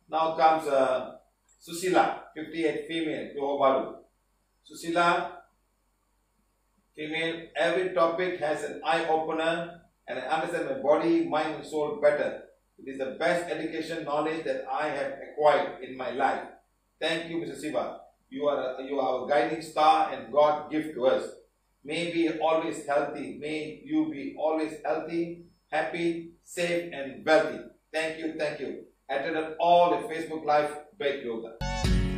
Now comes Sushila, 58, female, Johor Bahru. Sushila, female, every topic has an eye-opener and I understand my body, mind and soul better. It is the best education knowledge that I have acquired in my life. Thank you, Mr. Siva. You are our guiding star and God gift to us. May be always healthy. May you be always healthy, happy, safe and wealthy. Thank you, thank you. Attended all the Facebook Live Break Yoga.